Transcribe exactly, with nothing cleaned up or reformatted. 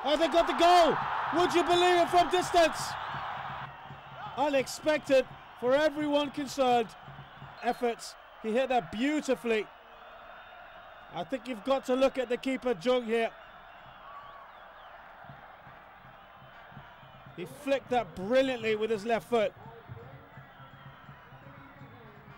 Oh, they got the goal. Would you believe it from distance? Unexpected for everyone concerned. Efforts. He hit that beautifully. I think you've got to look at the keeper, Jung, here. He flicked that brilliantly with his left foot.